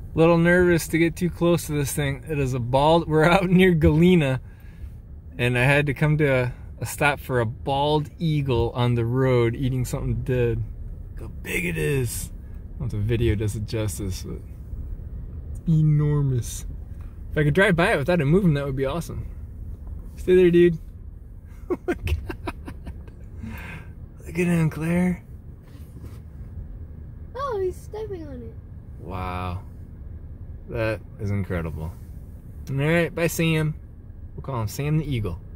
Little nervous to get too close to this thing. It is a bald, we're out near Galena, and I had to come to a stop for a bald eagle on the road eating something dead. Look how big it is. I don't know if the video does it justice, but it's enormous. If I could drive by it without it moving, that would be awesome. Stay there, dude. Oh my god. Look at him, Claire. Oh, he's stepping on it. Wow. That is incredible. Alright, bye Sam. We'll call him Sam the Eagle.